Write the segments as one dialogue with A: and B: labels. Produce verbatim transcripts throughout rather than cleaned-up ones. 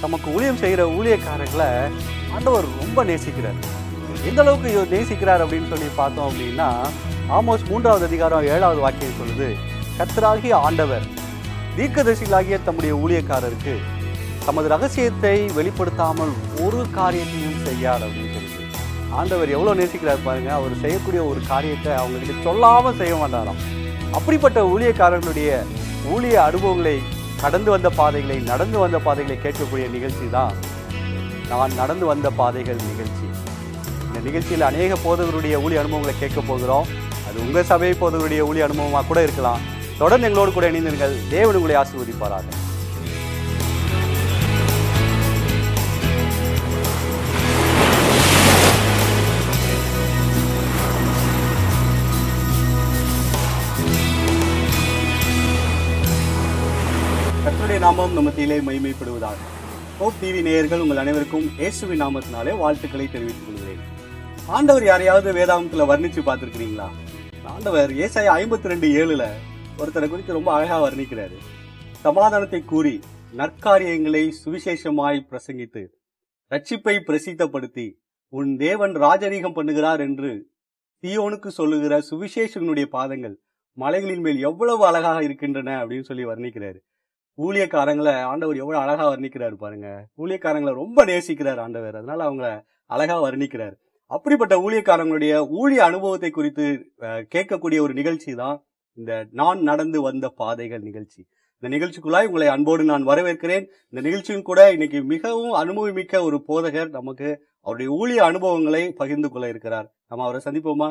A: நமக்கு ஊழியம் செய்கிற ஊழியக்காரர்களை ஆண்டவர் ரொம்ப நேசிக்கிறார். எந்த அளவுக்கு நேசிக்கிறார் அப்படின்னு சொல்லி பார்த்தோம் அப்படின்னா, ஆமோஸ் மூன்றாவது அதிகாரம் ஏழாவது வாக்கியம் சொல்லுது, கர்த்தராகிய ஆண்டவர் தீர்க்கதரிசிகளாகிய தம்முடைய ஊழியக்காரருக்கு தமது ரகசியத்தை வெளிப்படுத்தாமல் ஒரு காரியத்தையும் செய்யார் அப்படின்னு சொல்லுது. ஆண்டவர் எவ்வளோ நேசிக்கிறார் பாருங்க. அவர் செய்யக்கூடிய ஒரு காரியத்தை அவங்ககிட்ட சொல்லாமல் செய்ய மாட்டாராம். அப்படிப்பட்ட ஊழியக்காரர்களுடைய ஊழிய அனுபவங்களை, கடந்து வந்த பாதைகளை, நடந்து வந்த பாதைகளை கேட்கக்கூடிய நிகழ்ச்சி தான் நான் நடந்து வந்த பாதைகள் நிகழ்ச்சி. இந்த நிகழ்ச்சியில் அநேக போதகருடைய ஊழிய அனுபவங்களை கேட்க போகிறோம். அது உங்கள் சபை போதகருடைய ஊழிய அனுபவமாக கூட இருக்கலாம். தொடர்ந்து எங்களோடு கூட இணைந்தீர்கள். தேவன் உங்களை ஆசீர்வதிப்பாராக. கர்த்தருடைய நாமம் நம்ம மத்தியிலே மகிமைப்படுவதாக. ஹோப் டிவி நேயர்கள் உங்கள் அனைவருக்கும் இயேசுவின் நாமத்தினாலே வாழ்த்துக்களை தெரிவித்துக் கொள்கிறேன். ஆண்டவர் யாரையாவது வேதாகமத்தில் வர்ணிச்சு பார்த்துருக்கிறீங்களா? ஆண்டவர் ஏசாயா ஐம்பத்தி ரெண்டு ஏழுல ஒருத்தரை குறித்து ரொம்ப அழகா வர்ணிக்கிறாரு. சமாதானத்தை கூறி நற்காரியங்களை சுவிசேஷமாய் பிரசங்கித்து ரட்சிப்பை பிரசித்தப்படுத்தி உன் தேவன் ராஜரீகம் பண்ணுகிறார் என்று சீயோனுக்கு சொல்லுகிற சுவிசேஷனுடைய பாதங்கள் மலைகளின் மேல் எவ்வளவு அழகாக இருக்கின்றன அப்படின்னு சொல்லி வர்ணிக்கிறாரு. ஊழியக்காரங்களை ஆண்டவர் எவ்வளவு அழகா வர்ணிக்கிறாரு பாருங்க. ஊழியக்காரங்களை ரொம்ப நேசிக்கிறார் ஆண்டவர், அதனால அவங்க அழகா வர்ணிக்கிறார். அப்படிப்பட்ட ஊழியக்காரங்களுடைய ஊழிய அனுபவத்தை குறித்து கேட்கக்கூடிய ஒரு நிகழ்ச்சி தான் இந்த நான் நடந்து வந்த பாதைகள் நிகழ்ச்சி. இந்த நிகழ்ச்சிக்குள்ளாய் உங்களை அன்போடு நான் வரவேற்கிறேன். இந்த நிகழ்ச்சியும் கூட இன்னைக்கு மிகவும் அனுபவமிக்க ஒரு போதகர் நமக்கு அவருடைய ஊழிய அனுபவங்களை பகிர்ந்து கொள்ள இருக்கிறார். நம்ம அவரை சந்திப்போமா?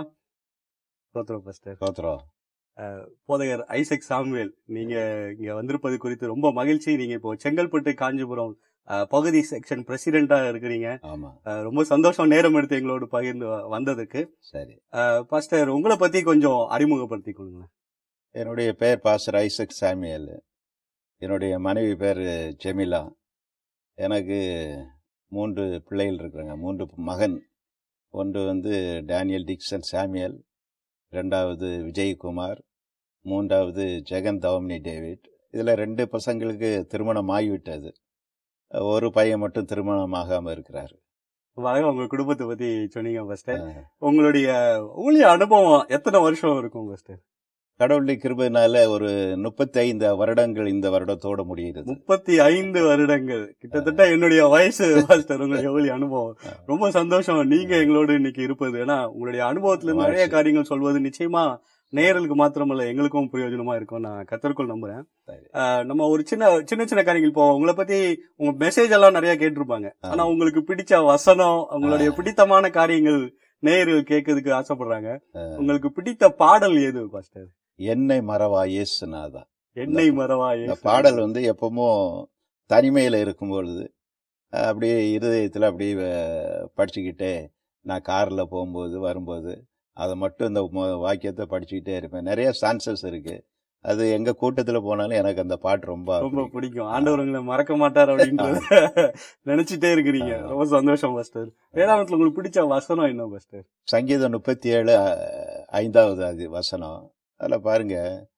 A: போதகர் ஐசக் சாமுவேல், நீங்க இங்க வந்திருப்பது குறித்து ரொம்ப மகிழ்ச்சி. நீங்க இப்போ செங்கல்பட்டு காஞ்சிபுரம் பகுதி செக்ஷன் பிரசிடென்டா இருக்கிறீங்க. ரொம்ப சந்தோஷம் நேரம் எடுத்து எங்களோடு பகிர்ந்து வந்ததுக்கு. சரி பாஸ்டர், உங்களை பத்தி கொஞ்சம் அறிமுகப்படுத்திக் கொள்ளுங்களேன்.
B: என்னுடைய பெயர் பாஸ்டர் ஐசக் சாமுவேல். என்னுடைய மனைவி பேர் ஜெமிலா. எனக்கு மூன்று பிள்ளைகள் இருக்கிறாங்க, மூன்று மகன். ஒன்று வந்து டேனியல் டிக்சன் சாமுவேல், ரெண்டாவது விஜயகுமார், மூன்றாவது ஜெகன் தவமினி டேவிட். இதில் ரெண்டு பசங்களுக்கு திருமணம் ஆகிவிட்டது, ஒரு பையன் மட்டும் திருமணம் ஆகாமல் இருக்கிறார்.
A: உங்க குடும்பத்தை பத்தி சொன்னீங்க பாஸ்டர். உங்களுடைய ஊழிய அனுபவம் எத்தனை வருஷம் இருக்கும் பாஸ்டர்?
B: கடவுளுடைய கிருபையினால ஒரு முப்பத்தி ஐந்து வருடங்கள் இந்த வருடத்தோட முடிகிறது.
A: முப்பத்தி ஐந்து வருடங்கள் கிட்டத்தட்ட என்னுடைய வயசு பாஸ்டர். உங்களுடைய ஊழிய அனுபவம் ரொம்ப சந்தோஷம் நீங்க எங்களோடு இன்னைக்கு இருப்பது. ஏன்னா உங்களுடைய அனுபவத்துல நிறைய காரியங்கள் சொல்வது நிச்சயமா நேயர்களுக்கு மாத்திரமல்ல எங்களுக்கும் பிரயோஜனமா இருக்கும் நான் கர்த்தருக்குள் நம்புறேன். நம்ம ஒரு சின்ன சின்ன சின்ன காரியங்கள் இப்போ உங்களை பத்தி உங்க மெசேஜ் எல்லாம் நிறைய கேட்டிருப்பாங்க. ஆனா உங்களுக்கு பிடிச்ச வசனம், உங்களுடைய பிடித்தமான காரியங்கள் நேயர்கள் கேட்கறதுக்கு ஆசைப்படுறாங்க. உங்களுக்கு பிடித்த பாடல் ஏது பாஸ்டர்?
B: என்னை மறவா இயேசுநாதா.
A: என்னை மறவா
B: இந்த பாடல் வந்து எப்பவும் தனிமையில இருக்கும்பொழுது அப்படியே இருதயத்துல அப்படியே படிச்சுக்கிட்டே நான் கார்ல போகும்போது வரும்போது அதை மட்டும் இந்த வாக்கியத்தை படிச்சுக்கிட்டே இருப்பேன். நிறைய சான்சஸ் இருக்கு. அது எங்க கூட்டத்துல போனாலும் எனக்கு அந்த பாட்டு ரொம்ப
A: ரொம்ப பிடிக்கும். ஆண்டவர்களை மறக்க மாட்டார் அப்படின்னு நினைச்சிட்டே இருக்கிறீங்க. ரொம்ப சந்தோஷம் பாஸ்டர். வேதாகமத்துல உங்களுக்கு பிடிச்ச வசனம் என்ன பாஸ்டர்?
B: சங்கீதம் முப்பத்தி ஏழு ஐந்தாவது அது வசனம். அதில் பாருங்க,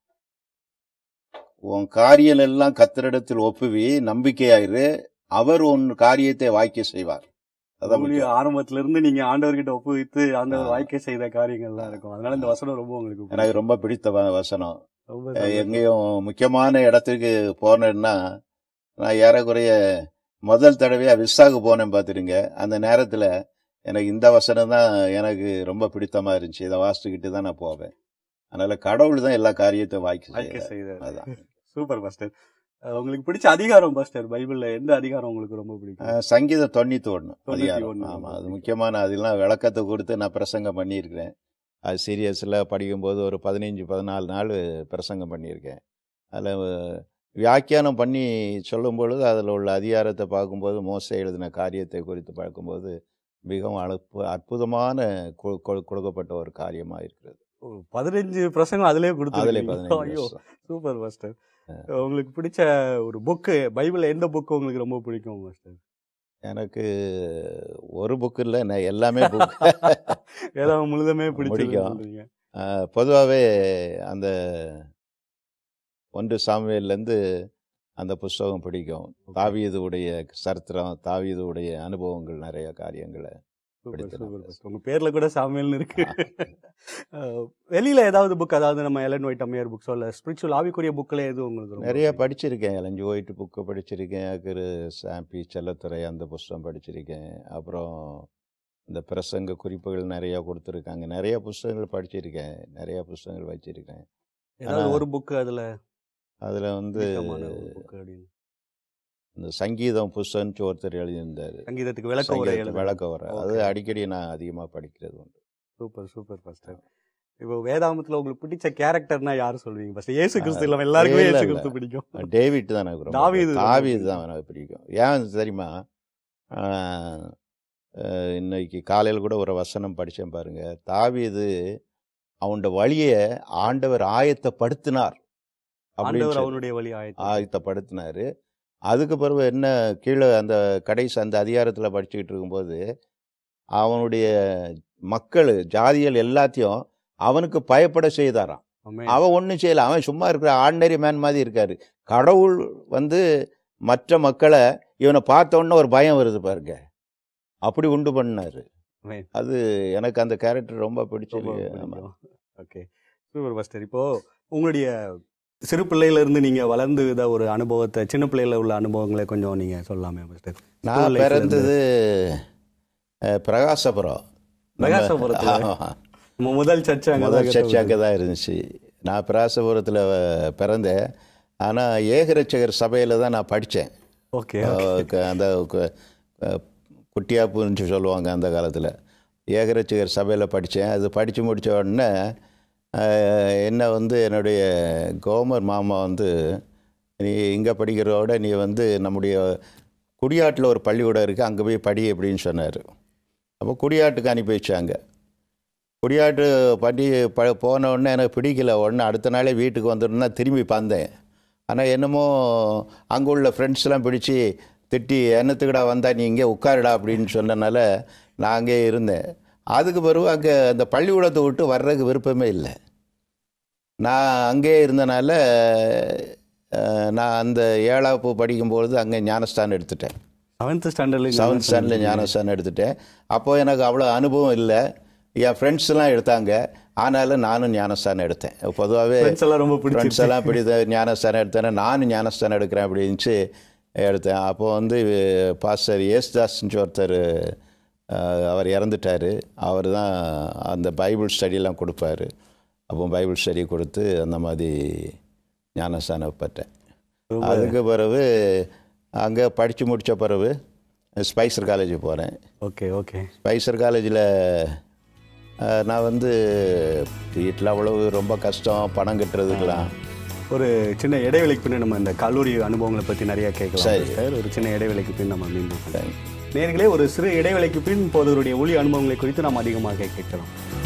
B: உன் காரியம் எல்லாம் கர்த்தரிடத்தில் ஒப்புவி, நம்பிக்கையாயிரு, அவர் உன் காரியத்தை வாய்க்க செய்வார்.
A: அதான் ஆரம்பத்துல இருந்து நீங்க ஆண்டவர்கிட்ட ஒப்புவித்து ஆண்டவர் வாய்க்க செய்த காரியங்கள்லாம் இருக்கும். அதனால இந்த வசனம் ரொம்ப உங்களுக்கு
B: எனக்கு ரொம்ப பிடித்த வசனம். எங்கேயும் முக்கியமான இடத்துக்கு போனேன்னா நான் ஏறக்குறைய முதல் தடவையா விசாகு போனேன் பார்த்துருங்க. அந்த நேரத்துல எனக்கு இந்த வசனம் தான் எனக்கு ரொம்ப பிடித்தமா இருந்துச்சு. இதை வாசிச்சுக்கிட்டு தான் நான் போவேன். அதனால கடவுள் தான் எல்லா காரியத்தையும் வாய்க்க செய்தார்.
A: Super pastor. உங்களுக்கு பிடிச்ச அதிகாரம் பாஸ்டர் பைபிள்ல எந்த அதிகாரம் உங்களுக்கு ரொம்ப பிடிக்கும்?
B: சங்கீதம் தொண்ணூத்தி ஒண்ணு அதிகாரம். ஆமா, அது முக்கியமான. அதெல்லாம் விளக்கத்தை கொடுத்து நான் பிரசங்கம் பண்ணியிருக்கிறேன். அது சீரியஸில் படிக்கும்போது ஒரு பதினஞ்சு பதினாலு நாள் பிரசங்கம் பண்ணியிருக்கேன். அதில் வியாக்கியானம் பண்ணி சொல்லும் பொழுது அதில் உள்ள அதிகாரத்தை பார்க்கும்போது மோசே எழுதின காரியத்தை குறித்து பார்க்கும்போது மிகவும் அற்பு அற்புதமான கொடுக்கப்பட்ட ஒரு காரியமாக இருக்கிறது.
A: பதினஞ்சு பிரசங்கம் அதிலே கொடுத்து அதிலே பதினஞ்சு. Super pastor. உங்களுக்கு பிடிச்ச ஒரு புக்கு பைபிள்ல எந்த புக்கு உங்களுக்கு ரொம்ப பிடிக்கும் மாஸ்டர்?
B: எனக்கு ஒரு புக்கு இல்லை, நான் எல்லாமே புக்
A: ஏதாவது முழுதுமே
B: பிடிக்கும். பொதுவாகவே அந்த ஒன்று சாமுவேல்லேருந்து அந்த புஸ்தகம் பிடிக்கும். தாவீதுடைய சரித்திரம், தாவீதுடைய அனுபவங்கள், நிறைய காரியங்களை
A: உங்க பேர்ல கூட சாமியல்னு இருக்கு. வெளியில ஏதாவது புக், அதாவது நம்ம எலன் ஒயிட் அம்மையார் புக்ஸோ இல்லை ஸ்பிரிச்சுவல் ஆவிக்குரிய புக்கில் எதுவும் உங்களுக்கு?
B: நிறைய படிச்சிருக்கேன். எலன் ஒயிட் புக்கு படிச்சிருக்கேன், திரு சாம்பி செல்லத்துறை அந்த புஸ்தகம் படிச்சிருக்கேன். அப்புறம் இந்த பிரசங்க குறிப்புகள் நிறையா கொடுத்துருக்காங்க. நிறைய புஸ்தகங்கள் படிச்சிருக்கேன், நிறைய புஸ்தகங்கள் வச்சிருக்கேன்.
A: ஏதாவது ஒரு புக்கு அதில்
B: அதில் வந்து இந்த சங்கீதம் புஸ்தகம்னு ஒருத்தர் எழுதியிருந்தார்.
A: சங்கீதத்துக்கு விளக்க உரை
B: விளக்க உரை அது அடிக்கடி நான் அதிகமாக படிக்கிறது உண்டு.
A: Super super pastor. இப்போ வேதாமத்தில் உங்களுக்கு பிடிச்ச கேரக்டர்னா யார் சொல்வீங்க பாஸ்டர்? இயேசு கிறிஸ்து இல்லாமல் எல்லாருக்குமே இயேசு கிறிஸ்து பிடிக்கும்.
B: டேவிட் தான் எனக்கு, தாவீது தாவீது தான் எனக்கு பிடிக்கும். ஏன் தெரியுமா? இன்னைக்கு காலையில் கூட ஒரு வசனம் படித்தேன் பாருங்க. தாவீது அவனோட வழியை ஆண்டவர் ஆயத்தப்படுத்தினார்,
A: அவனுடைய வழி
B: ஆயத்தப்படுத்தினார். அதுக்கு பிறகு என்ன, கீழே அந்த கடைசி அந்த அதிகாரத்தில் படிச்சுக்கிட்டு இருக்கும்போது அவனுடைய மக்கள் ஜாதிகள் எல்லாத்தையும் அவனுக்கு பயப்பட செய்தாராம். அவன் ஒன்றும் செய்யலை, அவன் சும்மா இருக்கிற ஆர்டினரி மேன் மாதிரி இருக்காரு. கடவுள் வந்து மற்ற மக்களை இவனை பார்த்தோன்னே ஒரு பயம் வருது பாருங்க, அப்படி உண்டு பண்ணாரு. அது எனக்கு அந்த கேரக்டர் ரொம்ப பிடிச்சிருக்கு.
A: Okay super pastor. இப்போ உங்களுடைய சிறு பிள்ளையிலேருந்து நீங்கள் வளர்ந்து இதை ஒரு அனுபவத்தை, சின்ன பிள்ளையில் உள்ள அனுபவங்களை கொஞ்சம் நீங்கள் சொல்லலாமே பாஸ்டர்?
B: நான் பிறந்தது பிரகாசபுரம்.
A: பிரகாசபுரத்தில் முதல் சர்ச்சை
B: முதல் சர்ச்சை அங்கே தான் இருந்துச்சு. நான் பிரகாசபுரத்தில் பிறந்தேன். ஆனால் ஏகரட்சகர் சபையில் தான் நான் படித்தேன்.
A: ஓகே.
B: அந்த குட்டியாப்புன்னு சொல்லுவாங்க அந்த காலத்தில். ஏகரட்சகர் சபையில் படித்தேன். அது படித்து முடித்த உடனே என்ன வந்து என்னுடைய கோமர் மாமா வந்து, நீ இங்கே படிக்கிறதோட நீ வந்து நம்முடைய குடியாட்டில் ஒரு பள்ளிக்கூடம் இருக்குது, அங்கே போய் படி அப்படின்னு சொன்னார். அப்போ குடியாட்டுக்கு அனுப்பி வச்சாங்க. குடியாட்டு படி ப போன உடனே எனக்கு பிடிக்கல. உடனே அடுத்த நாளே வீட்டுக்கு வந்துட்டோன்னா திரும்பி வந்தேன். ஆனால் என்னமோ அங்கே உள்ள ஃப்ரெண்ட்ஸ்லாம் பிடிச்சி திட்டி, என்னத்துக்கடா வந்தால் நீ இங்கே உட்காருடா அப்படின்னு சொன்னனால நான் அங்கே இருந்தேன். அதுக்கு பிறகு அங்கே அந்த பள்ளிக்கூடத்தை விட்டு வர்றதுக்கு விருப்பமே இல்லை. நான் அங்கே இருந்தனால நான் அந்த ஏழாப்பு படிக்கும்பொழுது அங்கே ஞானஸ்தானம் எடுத்துட்டேன்.
A: செவன்த் ஸ்டாண்டர்டில்
B: செவன்த் ஸ்டாண்டர்டில் ஞானஸ்தானம் எடுத்துட்டேன். அப்போது எனக்கு அவ்வளோ அனுபவம் இல்லை. என் ஃப்ரெண்ட்ஸ்லாம் எடுத்தாங்க, ஆனாலும் நானும் ஞானஸ்தானம் எடுத்தேன். பொதுவாகவே
A: ரொம்ப
B: ஃப்ரெண்ட்ஸ் எல்லாம் பிடித்த ஞானஸ்தானம் எடுத்தேன்னா நானும் ஞானஸ்தானம் எடுக்கிறேன் அப்படின்ச்சு எடுத்தேன். அப்போது வந்து பாஸ்டர் ஏசுதாஸ்ன்னு ஒருத்தர், அவர் இறந்துட்டார். அவர் தான் அந்த பைபிள் ஸ்டடியெல்லாம் கொடுப்பார். அப்போ பைபிள் ஸ்டடி கொடுத்து அந்த மாதிரி ஞானஸ்தானம் பெற்றேன். அதுக்கு பிறகு அங்கே படித்து முடித்த பிறகு ஸ்பைசர் காலேஜ் போகிறேன்.
A: Okay okay.
B: ஸ்பைசர் காலேஜில் நான் வந்து வீட்டில் அவ்வளவு ரொம்ப கஷ்டம், பணம் கட்டுறதுக்கெலாம்.
A: ஒரு சின்ன இடைவெளிக்கு பின் நம்ம இந்த கல்லூரி அனுபவங்களை பற்றி நிறையா கேட்கலாம். சரி, ஒரு சின்ன இடைவெளிக்கு பின் நம்ம மீண்டும் நேர்களே ஒரு சிறு இடைவெளிக்கு பின் போதவருடைய ஒளி அனுபவங்களை குறித்து நாம் அதிகமாக கேட்கலாம்.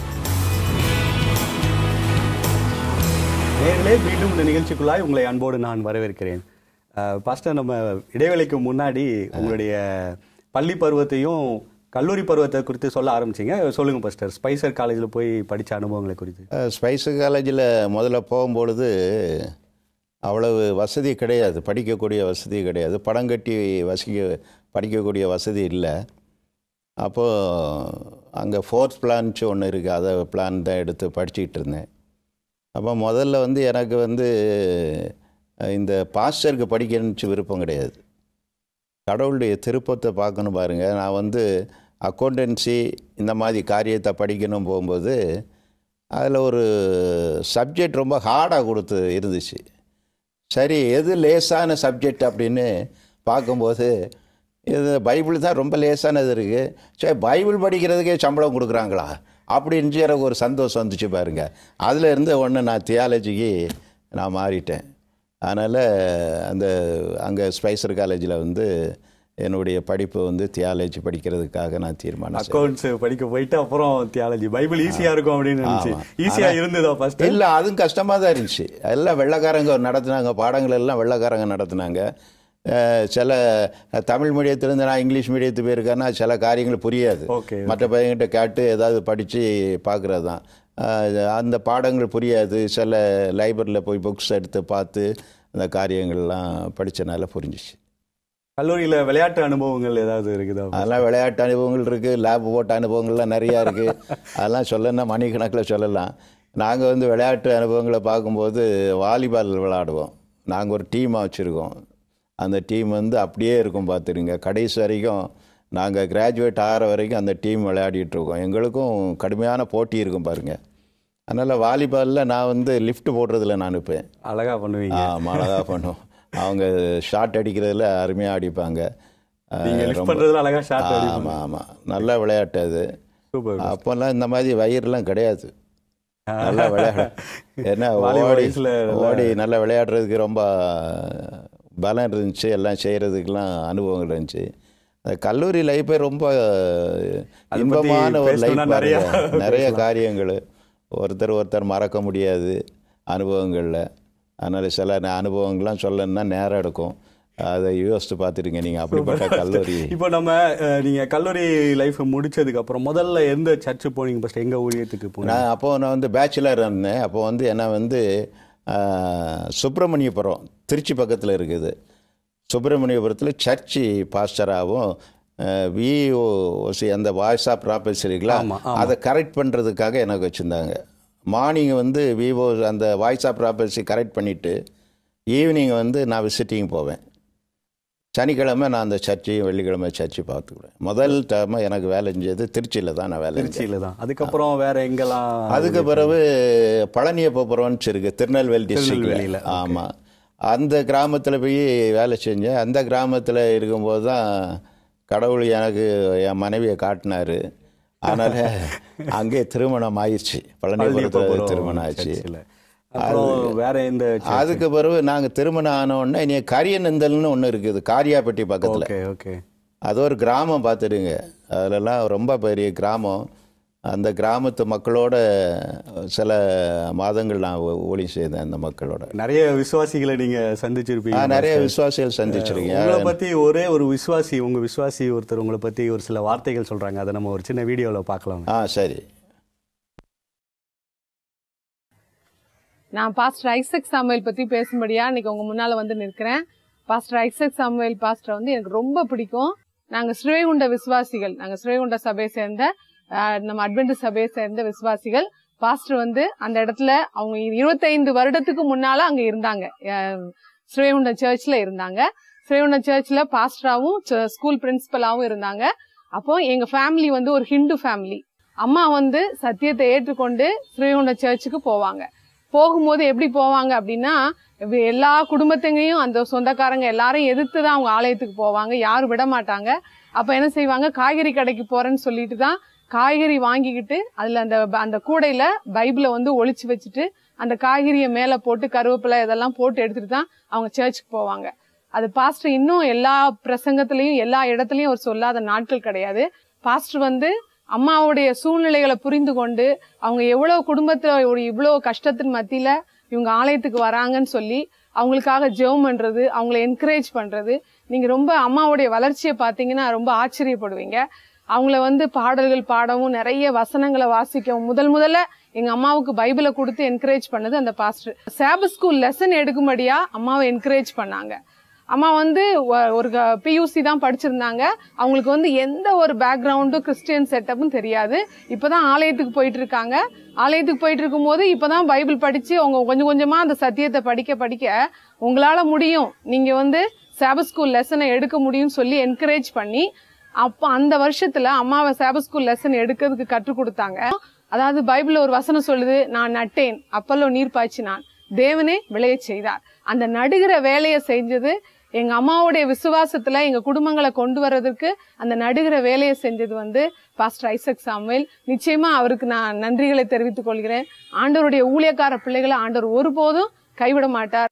A: நேர்களே மீண்டும் இந்த நிகழ்ச்சிக்குள்ளாய் உங்களை அன்போடு நான் வரவேற்கிறேன். பாஸ்டர், நம்ம இடைவெளிக்கு முன்னாடி உங்களுடைய பள்ளி பருவத்தையும் கல்லூரி பருவத்தை குறித்து சொல்ல ஆரம்பிச்சிங்க. சொல்லுங்கள் பாஸ்டர், ஸ்பைசர் காலேஜில் போய் படித்த அனுபவங்களை குறித்து.
B: ஸ்பைசர் காலேஜில் முதல்ல போகும்பொழுது அவ்வளவு வசதி கிடையாது, படிக்கக்கூடிய வசதி கிடையாது, படம் கட்டி வசிக்க படிக்கக்கூடிய வசதி இல்லை. அப்போது அங்கே ஃபோர்த் பிளான்ச்சு ஒன்று இருக்குது, அதை பிளான் தான் எடுத்து படிச்சுக்கிட்டு இருந்தேன். அப்போ முதல்ல வந்து எனக்கு வந்து இந்த பாஸ்டருக்கு படிக்கணுச்சு விருப்பம் கிடையாது. கடவுளுடைய திருப்பத்தை பார்க்கணும் பாருங்கள். நான் வந்து அக்கௌண்டன்சி இந்த மாதிரி காரியத்தை படிக்கணும் போகும்போது அதில் ஒரு சப்ஜெக்ட் ரொம்ப ஹார்டாக கொடுத்து இருந்துச்சு. சரி, எது லேசான சப்ஜெக்ட் அப்படின்னு பார்க்கும்போது இது பைபிள் தான் ரொம்ப லேசானது இருக்குது. சரி, பைபிள் படிக்கிறதுக்கே சம்பளம் கொடுக்குறாங்களா அப்படின்னு எனக்கு ஒரு சந்தோஷம் வந்துச்சு பாருங்கள். அதில் இருந்து ஒன்று நான் தியாலஜிக்கு நான் மாறிட்டேன். அதனால் அந்த அங்கே ஸ்பைசர் காலேஜில் வந்து என்னுடைய படிப்பு வந்து தியாலஜி படிக்கிறதுக்காக நான் தீர்மானம்.
A: அக்கௌண்ட்ஸ் படிக்க போயிட்டு அப்புறம் தியாலஜி, பைபிள் ஈஸியாக இருக்கும் அப்படின்னு நினச்சி. ஈஸியாக இருந்ததா ஃபர்ஸ்ட்?
B: இல்லை, அதுவும் கஷ்டமாக தான் இருந்துச்சு. எல்லாம் வெள்ளைக்காரங்க நடத்துனாங்க, பாடங்கள் எல்லாம் வெள்ளைக்காரங்க நடத்துனாங்க. சில தமிழ் மீடியத்திலேருந்து நான் இங்கிலீஷ் மீடியத்துக்கு போயிருக்கேன்னா சில காரியங்கள் புரியாது. மற்ற பையன்கிட்ட கேட்டு ஏதாவது படித்து பார்க்குறது தான். அந்த பாடங்கள் புரியாது. சில லைப்ரரியில் போய் புக்ஸ் எடுத்து பார்த்து அந்த காரியங்கள்லாம் படித்தனால புரிஞ்சிச்சு.
A: கல்லூரியில் விளையாட்டு அனுபவங்கள் ஏதாவது இருக்குதா?
B: அதெல்லாம் விளையாட்டு அனுபவங்கள் இருக்குது, லேப் போட்ட அனுபவங்கள்லாம் நிறையா இருக்குது. அதெல்லாம் சொல்லணும்னா மணிக்கணக்கில் சொல்லலாம். நாங்கள் வந்து விளையாட்டு அனுபவங்களை பார்க்கும்போது வாலிபால் விளையாடுவோம். நாங்கள் ஒரு டீமாக வச்சுருக்கோம். அந்த டீம் வந்து அப்படியே இருக்கும் பார்த்துருங்க. கடைசி வரைக்கும் நாங்கள் கிராஜுவேட் ஆகிற வரைக்கும் அந்த டீம் விளையாடிட்டுருக்கோம். எங்களுக்கும் கடுமையான போட்டி இருக்கும் பாருங்கள். அதனால் வாலிபாலில் நான் வந்து லிஃப்ட் போடுறதுல நான் இருப்பேன்.
A: அழகாக பண்ணுவீங்க.
B: ஆமாம், அழகாக பண்ணுவோம். அவங்க ஷாட் அடிக்கிறதுல அருமையாக அடிப்பாங்க. ஆமாம் ஆமாம், நல்ல விளையாட்டு அது. அப்போல்லாம் இந்த மாதிரி வயிறுலாம் கிடையாது, நல்லா விளையாட. ஏன்னா ஓடி ஓடி நல்லா விளையாடுறதுக்கு ரொம்ப பலம் இருந்துச்சு, எல்லாம் செய்கிறதுக்கெல்லாம் அனுபவங்கள் இருந்துச்சு. கல்லூரி லைஃபே ரொம்ப இன்பமான ஒரு லைஃப். நிறைய நிறைய காரியங்கள் ஒருத்தர் ஒருத்தர் மறக்க முடியாது அனுபவங்களில். அதனால் சில அனுபவங்கள்லாம் சொல்லணுன்னா நேரம் எடுக்கும். அதை யோசித்து பார்த்துருங்க நீங்கள் அப்படிப்பட்ட கல்லூரி.
A: இப்போ நம்ம நீங்கள் கல்லூரி லைஃப்பை முடித்ததுக்கப்புறம் முதல்ல எந்த சர்ச்சு போனீங்க? ஃபஸ்ட் எங்கள் ஊழியத்துக்கு போனேன்.
B: நான் அப்போது நான் வந்து பேச்சுலர் இருந்தேன். அப்போ வந்து என்ன வந்து சுப்பிரமணியபுரம் திருச்சி பக்கத்தில் இருக்குது. சுப்பிரமணியபுரத்தில் சர்ச்சு பாஸ்டராகவும் விஓசி அந்த வாய்ஸ் ஆஃப் ப்ராப்பர்ஸ் இருக்குங்களா, அதை கரெக்ட் பண்ணுறதுக்காக எனக்கு வச்சுருந்தாங்க. மார்னிங் வந்து விவோ அந்த வாய்ஸ் ஆஃப் ப்ராப்பர்ஸி கரெக்ட் பண்ணிவிட்டு ஈவினிங் வந்து நான் விசிட்டிங் போவேன். சனிக்கிழமை நான் அந்த சர்ச்சையும் வெள்ளிக்கிழமை சர்ச்சை பார்த்துக்குவேன். முதல் டைம் எனக்கு வேலை செஞ்சது திருச்சியில் தான். நான் வேலை
A: திருச்சியில் தான். அதுக்கப்புறம் வேறு எங்கெல்லாம்?
B: அதுக்கு பிறகு பழனியப்பபுரம்னு இருக்குது, திருநெல்வேலி டிஸ்ட்ரிக்டில். ஆமாம், அந்த கிராமத்தில் போய் வேலை செஞ்சேன். அந்த கிராமத்தில் இருக்கும்போது தான் கடவுள் எனக்கு என் மனைவியை காட்டினார். அதனால் அங்கே திருமணம் ஆயிடுச்சு, பழனியபுரத்தில் திருமணம் ஆயிடுச்சு.
A: வேற எந்த?
B: அதுக்கு பிறகு நாங்கள் திருமணம் ஆனோடனே இனி கரியநந்தல்னு ஒன்று இருக்குது காரியாப்பட்டி பக்கத்தில்.
A: ஓகே,
B: அது ஒரு கிராமம் பார்த்துடுங்க. அதிலெல்லாம் ரொம்ப பெரிய கிராமம். அந்த கிராமத்து மக்களோட சில மாதங்கள் நான் ஊழியம் செய்தேன். அந்த மக்களோட
A: நிறைய விசுவாசிகளை நீங்கள் சந்திச்சிருப்பீங்க.
B: நிறைய விசுவாசிகள் சந்திச்சிருக்கீங்க.
A: உங்களை பற்றி ஒரே ஒரு விசுவாசி, உங்கள் விசுவாசி ஒருத்தர் உங்களை பற்றி ஒரு சில வார்த்தைகள் சொல்கிறாங்க. அதை நம்ம ஒரு சின்ன வீடியோவில் பார்க்கலாம்.
B: ஆ சரி.
C: நான் பாஸ்டர் ஐசக் சாமுவேல் பற்றி பேசும்படியா இன்னைக்கு உங்கள் முன்னால் வந்து நிற்கிறேன். பாஸ்டர் ஐசக் சாமுவேல் பாஸ்டர் வந்து எனக்கு ரொம்ப பிடிக்கும். நாங்கள் ஸ்ரீவைகுண்ட விசுவாசிகள், நாங்கள் ஸ்ரீவைகுண்ட சபையை சேர்ந்த நம்ம அட்வென்டிஸ்ட் சபையை சேர்ந்த விசுவாசிகள். பாஸ்டர் வந்து அந்த இடத்துல அவங்க இருபத்தைந்து வருடத்துக்கு முன்னால அங்க இருந்தாங்க, ஸ்ரீவைகுண்ட சர்ச்ல இருந்தாங்க. ஸ்ரீவைகுண்ட சர்ச்ல பாஸ்டராவும் ஸ்கூல் பிரின்சிபலாவும் இருந்தாங்க. அப்போ எங்க ஃபேமிலி வந்து ஒரு ஹிந்து ஃபேமிலி. அம்மா வந்து சத்தியத்தை ஏற்றுக்கொண்டு ஸ்ரீவைகுண்ட சர்ச்சுக்கு போவாங்க. போகும்போது எப்படி போவாங்க அப்படின்னா, எல்லா குடும்பத்தையும் அந்த சொந்தக்காரங்க எல்லாரையும் எதிர்த்து தான் அவங்க ஆலயத்துக்கு போவாங்க, யாரும் விட மாட்டாங்க. அப்ப என்ன செய்வாங்க, காய்கறி கடைக்கு போறேன்னு சொல்லிட்டு தான் காய்கறி வாங்கிக்கிட்டு அதுல அந்த அந்த கூடையில பைபிளை வந்து ஒளிச்சு வச்சுட்டு அந்த காய்கறியை மேல போட்டு கருவேப்பிலை இதெல்லாம் போட்டு எடுத்துட்டு தான் அவங்க சர்ச்சுக்கு போவாங்க. அது பாஸ்டர் இன்னும் எல்லா பிரசங்கத்திலையும் எல்லா இடத்துலயும் அவர் சொல்லாத நாட்கள் கிடையாது. பாஸ்டர் வந்து அம்மாவுடைய சூழ்நிலைகளை புரிந்து கொண்டு அவங்க எவ்வளவு குடும்பத்துல ஒரு இவ்வளவு கஷ்டத்தின் மத்தியில இவங்க ஆலயத்துக்கு வராங்கன்னு சொல்லி அவங்களுக்காக ஜெபம் பண்றது, அவங்களை என்கரேஜ் பண்றது. நீங்க ரொம்ப அம்மாவுடைய வளர்ச்சியை பாத்தீங்கன்னா ரொம்ப ஆச்சரியப்படுவீங்க. அவங்கள வந்து பாடல்கள் பாடவும் நிறைய வசனங்களை வாசிக்கவும் முதல் முதல்ல எங்க அம்மாவுக்கு பைபிளை கொடுத்து என்கரேஜ் பண்ணது அந்த பாஸ்டர். சாபத் ஸ்கூல் லெசன் எடுக்கும்படியா அம்மாவை என்கரேஜ் பண்ணாங்க. அம்மா வந்து ஒரு பியூசி தான் படிச்சிருந்தாங்க. அவங்களுக்கு வந்து எந்த ஒரு பேக்ரவுண்டும் கிறிஸ்டியன் செட்டப்பும் தெரியாது. இப்பதான் ஆலயத்துக்கு போயிட்டு இருக்காங்க. ஆலயத்துக்கு போயிட்டு இருக்கும் போது இப்பதான் பைபிள் படிச்சு அவங்க கொஞ்சம் கொஞ்சமா அந்த சத்தியத்தை படிக்க படிக்க உங்களால முடியும், நீங்க வந்து சாபத் ஸ்கூல் லெசனை எடுக்க முடியும்னு சொல்லி என்கரேஜ் பண்ணி அப்ப அந்த வருஷத்துல அம்மாவை சாபத் ஸ்கூல் லெசன் எடுக்கிறதுக்கு கற்றுக் கொடுத்தாங்க. அதாவது பைபிள்ல ஒரு வசனம் சொல்லுது, நான் நட்டேன் அப்பல்லோ நீர் பாய்ச்சினான், தேவனே விளைய செய்தார். அந்த நடுகிற வேலையை செஞ்சது எங்க அம்மாவுடைய விசுவாசத்துல எங்க குடும்பங்களை கொண்டு வர்றதுக்கு அந்த நடுகிற வேலையை செஞ்சது வந்து பாஸ்டர் ஐசக் சாமுவேல். நிச்சயமா அவருக்கு நான் நன்றிகளை தெரிவித்துக் கொள்கிறேன். ஆண்டவருடைய ஊழியக்கார பிள்ளைகளை ஆண்டவர் ஒருபோதும் கைவிட மாட்டார்.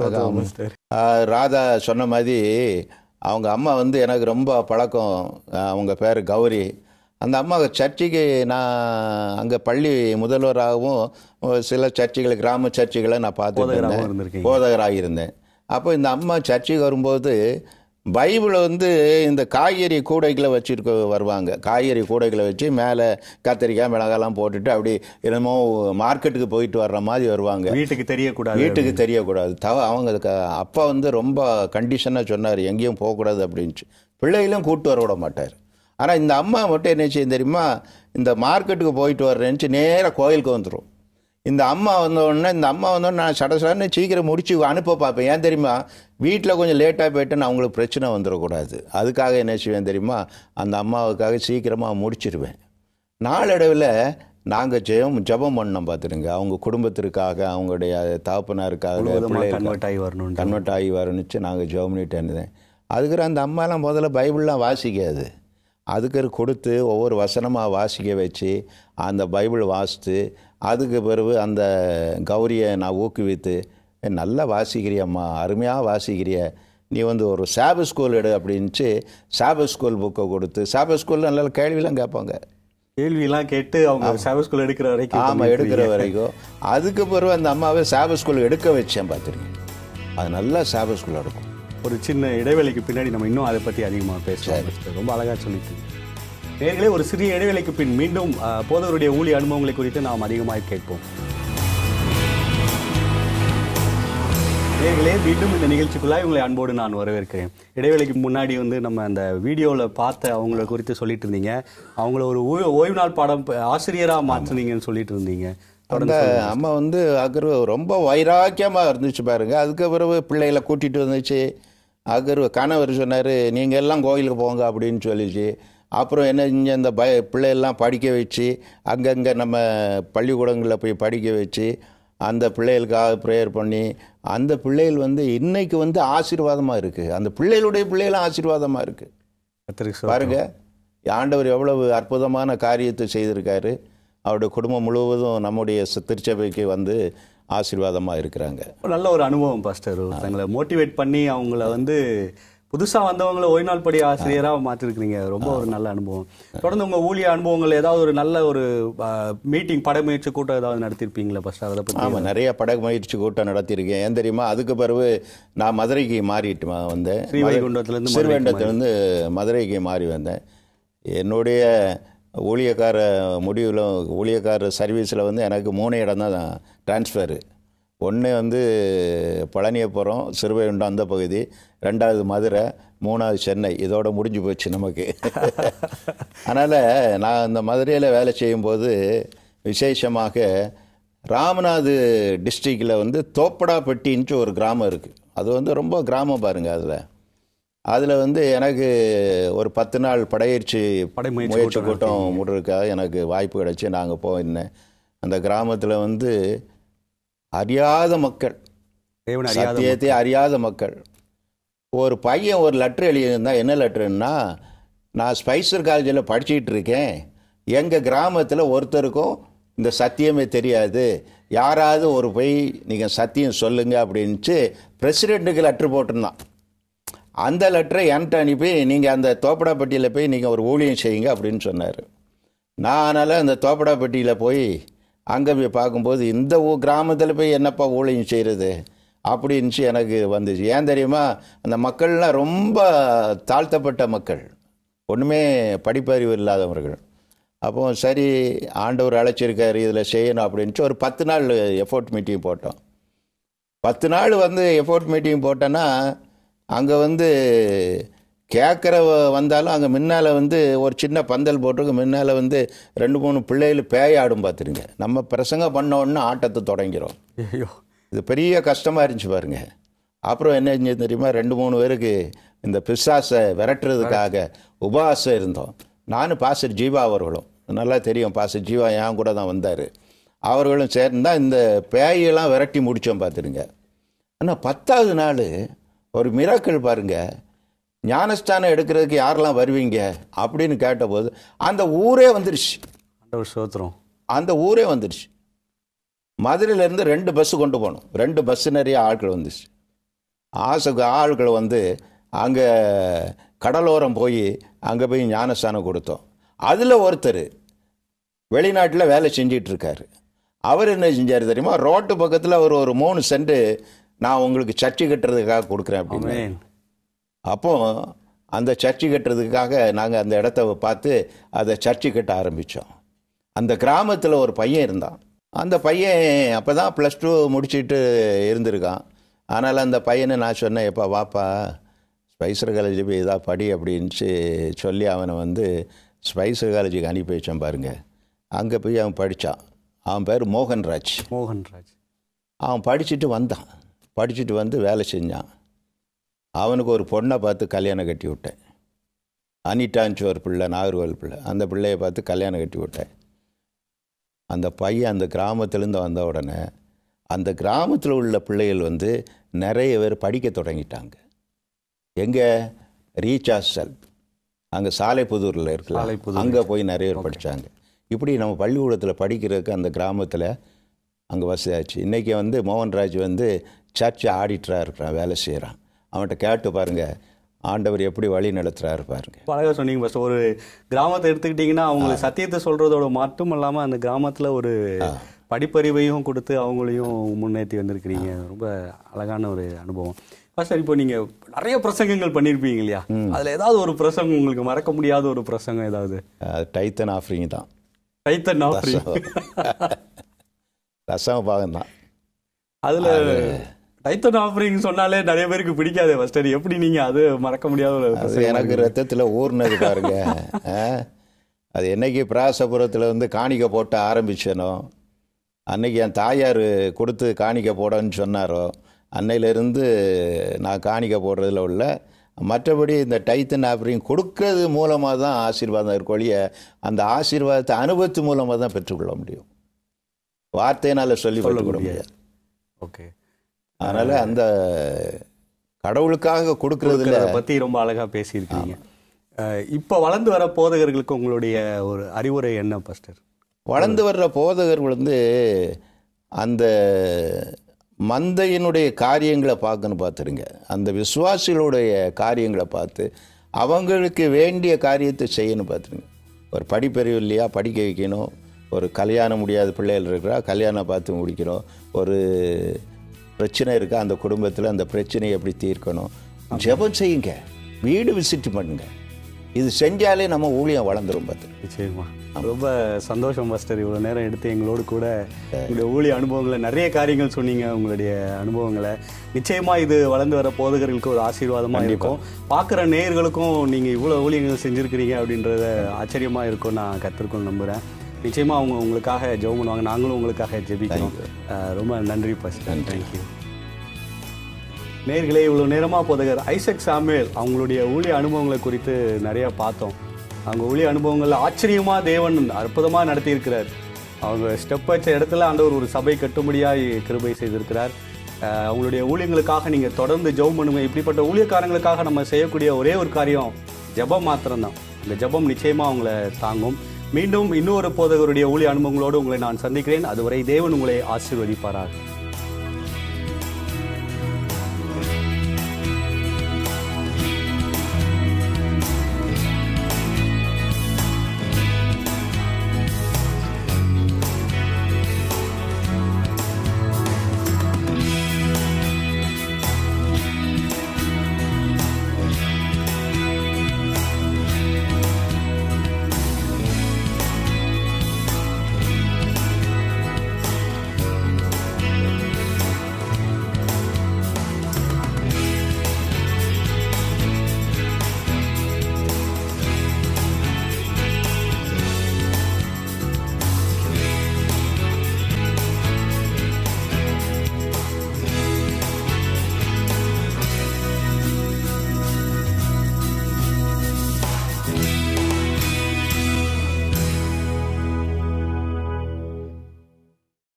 B: ராதா சொன்ன மாதிரி அவங்க அம்மா வந்து எனக்கு ரொம்ப பழக்கம். அவங்க பேர் கௌரி. அந்த அம்மா சர்ச்சைக்கு நான் அங்கே பள்ளி முதல்வராகவும் சில சர்ச்சைகளை கிராம சர்ச்சைகளை நான் பார்த்துட்டு இருந்தேன், போதகராக இருந்தேன். அப்போ இந்த அம்மா சர்ச்சைக்கு வரும்போது பைபிளை வந்து இந்த காய்கறி கூடைகளை வச்சுருக்க வருவாங்க. காய்கறி கூடைகளை வச்சு மேலே கத்திரிக்காய் மிளகாலாம் போட்டுட்டு அப்படி என்னமோ மார்க்கெட்டுக்கு போயிட்டு வர்ற மாதிரி வருவாங்க.
A: வீட்டுக்கு தெரியக்கூடாது
B: வீட்டுக்கு தெரியக்கூடாது தவ அவங்க அப்பா வந்து ரொம்ப கண்டிஷனாக சொன்னார், எங்கேயும் போகக்கூடாது அப்படின்ட்டு. பிள்ளைகளும் கூப்பிட்டு வர விட மாட்டார். ஆனால் இந்த அம்மா மட்டும் என்ன செய்யும் தெரியுமா, இந்த மார்க்கெட்டுக்கு போயிட்டு வர்றேன்னு நேராக கோயிலுக்கு வந்துடும். இந்த அம்மா வந்தோடனே இந்த அம்மா வந்தோடனே நான் சட சடன்னு சீக்கிரம் முடிச்சு அனுப்ப பார்ப்பேன். ஏன் தெரியுமா, வீட்டில் கொஞ்சம் லேட்டாக போயிட்டு அவங்களுக்கு பிரச்சனை வந்துடக்கூடாது. அதுக்காக என்ன செய்வேன் தெரியுமா, அந்த அம்மாவுக்காக சீக்கிரமாக முடிச்சிடுவேன். நாளடைவில் நாங்கள் ஜெயம் ஜபம் பண்ணோம் பார்த்துருங்க, அவங்க குடும்பத்திற்காக, அவங்களுடைய தகப்பனாருக்காக,
A: கன்வெர்ட் ஆகி வரணும்
B: கன்வெர்ட் ஆகி வரணுச்சு நாங்கள் ஜெபம் பண்ணிட்டு இருந்தேன். அதுக்கு அந்த அம்மாலாம் முதல்ல பைபிள்லாம் வாசிக்காது. அதுக்கு கொடுத்து ஒவ்வொரு வசனமாக வாசிக்க வச்சு அந்த பைபிள் வாசித்து அதுக்கு பிறகு அந்த கௌரியை நான் ஊக்குவித்து, நல்லா வாசிக்கிறியம்மா, அருமையாக வாசிக்கிறிய, நீ வந்து ஒரு சாப ஸ்கூல் எடு அப்படின்ட்டு சாப ஸ்கூல் புக்கை கொடுத்து, சாப ஸ்கூலில் நல்ல கேள்வியெலாம் கேட்பாங்க.
A: கேள்வியெல்லாம் கேட்டு அவங்க சாப ஸ்கூல் எடுக்கிற வரைக்கும்.
B: ஆமாம், எடுக்கிற வரைக்கும். அதுக்கு பிறகு அந்த அம்மாவை சாப ஸ்கூல் எடுக்க வச்சேன் பார்த்துருக்கேன். அது நல்லா சாப ஸ்கூல் எடுக்கும்.
A: ஒரு சின்ன இடைவேளைக்கு பின்னாடி நம்ம இன்னும் அதை பற்றி அதிகமாக பேசலாம். ரொம்ப அழகாக சொல்லிட்டு நேர்களே, ஒரு சிறிய இடைவேளைக்கு பின் மீண்டும் போதவருடைய ஊழிய அனுபவங்களை குறித்து நாம் அதிகமாக கேட்போம். நேர்களே, மீண்டும் இந்த நிகழ்ச்சிக்குள்ளாய் உங்களை அன்போடு நான் வரவேற்கிறேன். இடைவேளைக்கு முன்னாடி வந்து நம்ம அந்த வீடியோவில் பார்த்த அவங்கள குறித்து சொல்லிட்டு இருந்தீங்க. அவங்கள ஒரு ஓய்வு நாள் பாடம் ஆசிரியராக மாற்றினீங்கன்னு சொல்லிட்டு இருந்தீங்க.
B: அந்த அம்மா வந்து அகர்வு ரொம்ப வைராக்கியமாக இருந்துச்சு பாருங்க. அதுக்கு பிறகு பிள்ளைகளை கூட்டிகிட்டு வந்துச்சு. அகர்வு கணவர் சொன்னார், நீங்கள் எல்லாம் கோயிலுக்கு போங்க அப்படின்னு சொல்லிச்சு. அப்புறம் என்ன இங்கே இந்த பய பிள்ளையெல்லாம் படிக்க வச்சு அங்கங்கே நம்ம பள்ளிக்கூடங்களில் போய் படிக்க வச்சு அந்த பிள்ளைகளுக்காக ப்ரேயர் பண்ணி அந்த பிள்ளைகள் வந்து இன்னைக்கு வந்து ஆசீர்வாதமாக இருக்குது. அந்த பிள்ளைகளுடைய பிள்ளைகளும் ஆசீர்வாதமாக இருக்குது. பாருங்கள், ஆண்டவர் எவ்வளவு அற்புதமான காரியத்தை செய்திருக்காரு. அவருடைய குடும்பம் முழுவதும் நம்முடைய திருச்சபைக்கு வந்து ஆசீர்வாதமாக இருக்கிறாங்க.
A: நல்ல ஒரு அனுபவம் பாஸ்டர். தங்களை மோட்டிவேட் பண்ணி அவங்கள வந்து புதுசாக வந்தவங்களை ஓய்வு நாள் படி ஆசிரியராக மாற்றிருக்கிறீங்க. ரொம்ப ஒரு நல்ல அனுபவம். தொடர்ந்து உங்கள் ஊழிய அனுபவங்கள் ஏதாவது ஒரு நல்ல ஒரு மீட்டிங் படமுயற்சி கூட்டம் ஏதாவது நடத்திருப்பீங்களா பாஸ்டர்? அதை பற்றி.
B: ஆமாம், நிறைய படமுயற்சி கூட்டம் நடத்தியிருக்கேன். ஏன் தெரியுமா, அதுக்கு பிறகு நான் மதுரைக்கு மாறிட்டு வந்தேன்.
A: ஸ்ரீவைகுண்டத்துலேருந்து
B: ஸ்ரீவைகுண்டத்துலேருந்து மதுரைக்கு மாறி வந்தேன். என்னுடைய ஊழியக்கார முடிவில் ஊழியக்கார சர்வீஸில் வந்து எனக்கு மூணு இடம் தான் ட்ரான்ஸ்ஃபரு. ஒன்று வந்து பழனியப்புறம் சிறுவைகுண்டம் அந்த பகுதி, ரெண்டாவது மதுரை, மூணாவது சென்னை. இதோட முடிஞ்சு போச்சு நமக்கு. அதனால் நான் இந்த மதுரையில் வேலை செய்யும்போது விசேஷமாக ராமநாது டிஸ்ட்ரிக்டில் வந்து தோப்படாப்பட்டின்ட்டு ஒரு கிராமம் இருக்குது. அது வந்து ரொம்ப கிராமம் பாருங்கள். அதில் அதில் வந்து எனக்கு ஒரு பத்து நாள் படையற்சி முயற்சி கூட்டம் முடிறதுக்காக எனக்கு வாய்ப்பு கிடச்சி நாங்கள் போயிருந்தேன். அந்த கிராமத்தில் வந்து அறியாத மக்கள், சத்தியத்தை அறியாத மக்கள். ஒரு பையன் ஒரு லெட்ரு எழுதியிருந்தா, என்ன லெட்டருன்னா, நான் ஸ்பைசர் காலேஜில் படிச்சுக்கிட்டு இருக்கேன், எங்கள் கிராமத்தில் ஒருத்தருக்கும் இந்த சத்தியமே தெரியாது, யாராவது ஒரு போய் நீங்கள் சத்தியம் சொல்லுங்க அப்படின்ட்டு பிரசிடெண்ட்டுக்கு லெட்ரு போட்டிருந்தான். அந்த லெட்டரை என்கிட்ட அனுப்பி நீங்கள் அந்த தோப்படாப்பட்டியில் போய் நீங்கள் ஒரு ஊழியம் செய்யுங்க அப்படின்னு சொன்னார். நான் அதனால் அந்த தோப்படாப்பட்டியில் போய் அங்கே போய் பார்க்கும்போது இந்த ஊ கிராமத்தில் போய் என்னப்பா ஊழியம் செய்கிறது அப்படின்ச்சு எனக்கு வந்துச்சு. ஏன் தெரியுமா, அந்த மக்கள்லாம் ரொம்ப தாழ்த்தப்பட்ட மக்கள், ஒன்றுமே படிப்பறிவு இல்லாதவர்கள். அப்போ சரி, ஆண்டவர் அழைச்சிருக்காரு, இதில் செய்யணும் அப்படின்ட்டு ஒரு பத்து நாள் எஃபோர்ட் மீட்டிங் போட்டோம். பத்து நாள் வந்து எஃபோர்ட் மீட்டிங் போட்டோன்னா அங்கே வந்து கேட்குற வந்தாலும் அங்கே முன்னால் வந்து ஒரு சின்ன பந்தல் போட்டிருக்கு, முன்னால் வந்து ரெண்டு மூணு பிள்ளைகள் பேய் ஆடும் பார்த்துருங்க. நம்ம பிரசங்கம் பண்ணோன்னு ஆட்டத்தை தொடங்கிறோம். ஐயோ, இது பெரிய கஷ்டமாக இருந்துச்சு பாருங்க. அப்புறம் என்ன செஞ்சு தெரியுமா, ரெண்டு மூணு பேருக்கு இந்த பிசாசை விரட்டுறதுக்காக உபவாசம் இருந்தோம். நானும் பாஸ்டர் ஜீவா அவர்களும், நல்லா தெரியும், பாஸ்டர் ஜீவா என் கூட தான் வந்தார், அவர்களும் சேர்ந்தால் இந்த பேயெல்லாம் விரட்டி முடித்தோம் பார்த்துருங்க. ஆனால் பத்தாவது நாள் ஒரு மிராக்கள் பாருங்கள். ஞானஸ்தானம் எடுக்கிறதுக்கு யாரெல்லாம் வருவீங்க அப்படின்னு கேட்டபோது அந்த ஊரே வந்துடுச்சு.
A: சோத்திரம்,
B: அந்த ஊரே வந்துடுச்சு. மதுரையிலேருந்து ரெண்டு பஸ்ஸு கொண்டு போனோம். ரெண்டு பஸ்ஸு நிறைய ஆட்கள் வந்துச்சு. ஆசைக்கு ஆட்கள் வந்து அங்கே கடலோரம் போய் அங்கே போய் ஞானஸ்தானம் கொடுத்தோம். அதில் ஒருத்தர் வெளிநாட்டில் வேலை செஞ்சிட்ருக்காரு. அவர் என்ன செஞ்சார் தெரியுமா, ரோட்டு பக்கத்தில் அவர் ஒரு மூணு சென்ட் நான் உங்களுக்கு சர்ச்சை கட்டுறதுக்காக கொடுக்குறேன் அப்படின்னு. அப்போ அந்த சர்ச்சு கட்டுறதுக்காக நாங்கள் அந்த இடத்த பார்த்து அதை சர்ச்சு கட்ட ஆரம்பித்தோம். அந்த கிராமத்தில் ஒரு பையன் இருந்தான். அந்த பையன் அப்போ தான் ப்ளஸ் டூ முடிச்சுட்டு இருந்திருக்கான். ஆனால் அந்த பையனை நான் சொன்னேன், எப்பா வாப்பா ஸ்பைசர் காலேஜ் போய் இதாக படி அப்படின்ட்டு சொல்லி அவனை வந்து ஸ்பைசர் காலேஜுக்கு அனுப்பி வச்சேன் பாருங்கள். அங்கே போய் அவன் படித்தான். அவன் பேர் மோகன்ராஜ்.
A: மோகன்ராஜ்
B: அவன் படிச்சுட்டு வந்தான். படிச்சுட்டு வந்து வேலை செஞ்சான். அவனுக்கு ஒரு பொண்ணை பார்த்து கல்யாணம் கட்டி விட்டேன். அனிட்டான்ச்சு ஒரு பிள்ளை, நாகர்கோவில் பிள்ளை. அந்த பிள்ளையை பார்த்து கல்யாணம் கட்டி விட்டேன். அந்த பையன் அந்த கிராமத்துலேருந்து வந்த உடனே அந்த கிராமத்தில் உள்ள பிள்ளைகள் வந்து நிறைய பேர் படிக்க தொடங்கிட்டாங்க. எங்கே? ரீச் ஹாஸ்டல் அங்கே சாலைப்புதூரில் இருக்கலாம், அங்கே போய் நிறைய பேர் படித்தாங்க. இப்படி நம்ம பள்ளிக்கூடத்தில் படிக்கிறதுக்கு அந்த கிராமத்தில் அங்கே வசதியாச்சு. இன்றைக்கி வந்து மோகன்ராஜ் வந்து சர்ச் ஆடிட்டராக இருக்கிறான், வேலை செய்கிறான். அவன்கிட்ட கேட்டு பாருங்கள் ஆண்டவர் எப்படி வழி நடத்துகிறாரு பாருங்க.
A: அழகாக சொன்னீங்க ஃபஸ்ட். ஒரு கிராமத்தை எடுத்துக்கிட்டிங்கன்னா அவங்களுக்கு சத்தியத்தை சொல்கிறதோட மட்டும் இல்லாமல் அந்த கிராமத்தில் ஒரு படிப்பறிவையும் கொடுத்து அவங்களையும் முன்னேற்றி வந்திருக்கிறீங்க. ரொம்ப அழகான ஒரு அனுபவம். ஃபஸ்ட் இப்போ நீங்கள் நிறைய பிரசங்கங்கள் பண்ணியிருப்பீங்க இல்லையா? அதில் ஏதாவது ஒரு பிரசங்கம் உங்களுக்கு மறக்க முடியாத ஒரு பிரசங்கம் ஏதாவது?
B: டைத்தன் ஆஃபரிங் தான்.
A: டைத்தன் ஆஃபரிங்
B: ரசம் பாகம் தான்.
A: அதில் டைத்தன் ஆஃபரிங் சொன்னாலே நிறைய பேருக்கு பிடிக்காது. ஃபர்ஸ்ட் எப்படி நீங்கள் அது மறக்க முடியாத ஒரு?
B: எனக்கு ரத்தத்தில் ஊர்னது பாருங்க. அது என்னைக்கு பிராசபுரத்தில் வந்து காணிக்க போட்டு ஆரம்பிச்சனோ, அன்னைக்கு என் தாயார் கொடுத்து காணிக்க போடன்னு சொன்னாரோ, அன்னையிலேருந்து நான் காணிக்க போடுறதுல உள்ள. மற்றபடி இந்த டைத்தன் ஆஃபரிங் கொடுக்கறது மூலமாக தான் ஆசீர்வாதம் இருக்கொழிய அந்த ஆசீர்வாதத்தை அனுபவத்து மூலமாக தான் பெற்றுக்கொள்ள முடியும். வார்த்தையினால் சொல்லி கொள்ள முடியாது.
A: ஓகே.
B: அதனால் அந்த கடவுளுக்காக கொடுக்கறதுல
A: பற்றி ரொம்ப அழகாக பேசியிருக்கீங்க. இப்போ வளர்ந்து வர போதகர்களுக்கு உங்களுடைய ஒரு அறிவுரை என்ன பாஸ்டர்?
B: வளர்ந்து வர்ற போதகர்கள் வந்து அந்த மந்தையினுடைய காரியங்களை பார்க்கணும், பார்த்துருங்க. அந்த விசுவாசிகளுடைய காரியங்களை பார்த்து அவங்களுக்கு வேண்டிய காரியத்தை செய்யணும், பார்த்துருங்க. ஒரு படிப்பறிவு இல்லையா, படிக்க வைக்கணும். ஒரு கல்யாணம் முடியாத பிள்ளைகள் இருக்கிறா, கல்யாணம் பார்த்து முடிக்கணும். ஒரு பிரச்சனை இருக்கா அந்த குடும்பத்தில், அந்த பிரச்சனையை எப்படி தீர்க்கணும். ஜெபம் செய்யுங்க, வீடு விசிட் பண்ணுங்க. இது செஞ்சாலே நம்ம ஊழியம் வளர்ந்துரும். பார்த்து
A: நிச்சயமா ரொம்ப சந்தோஷம் பாஸ்டர். இவ்வளோ நேரம் எடுத்து எங்களோடு கூட உங்களுடைய ஊழிய அனுபவங்களை நிறைய காரியங்கள் சொன்னீங்க. உங்களுடைய அனுபவங்களை நிச்சயமாக இது வளர்ந்து வர போதகர்களுக்கு ஒரு ஆசீர்வாதமாக இருக்கும். பார்க்குற நேயர்களுக்கும் நீங்கள் இவ்வளோ ஊழியங்கள் செஞ்சுருக்கிறீங்க அப்படின்றத ஆச்சரியமாக இருக்கும். நான் கற்றுருக்கோன்னு நம்புகிறேன். நிச்சயமாக அவங்க உங்களுக்காக ஜெபம் பண்ணுவாங்க, நாங்களும் உங்களுக்காக ஜெபிக்கிறோம். ரொம்ப நன்றி பாஸ்டர். தேங்க்யூ. நேயர்களே, இவ்வளோ நேரமாக போதகர் ஐசக் சாமுவேல் அவங்களுடைய ஊழிய அனுபவங்களை குறித்து நிறையா பார்த்தோம். அவங்க ஊழிய அனுபவங்களில் ஆச்சரியமாக தேவன் அற்புதமாக நடத்தியிருக்கிறார். அவங்க ஸ்டெப் வச்ச இடத்துல ஆண்டவர் ஒரு சபை கட்டும்படியாக கிருபை செய்திருக்கிறார். அவங்களுடைய ஊழியங்களுக்காக நீங்கள் தொடர்ந்து ஜெபம் பண்ணுங்க. இப்படிப்பட்ட ஊழியக்காரங்களுக்காக நம்ம செய்யக்கூடிய ஒரே ஒரு காரியம் ஜெபம் மாத்திரம்தான். இந்த ஜெபம் நிச்சயமாக அவங்கள தாங்கும். மீண்டும் இன்னொரு போதகருடைய ஊழிய அனுபவங்களோடு உங்களை நான் சந்திக்கிறேன். அதுவரை தேவன் உங்களை ஆசீர்வதிப்பாராக.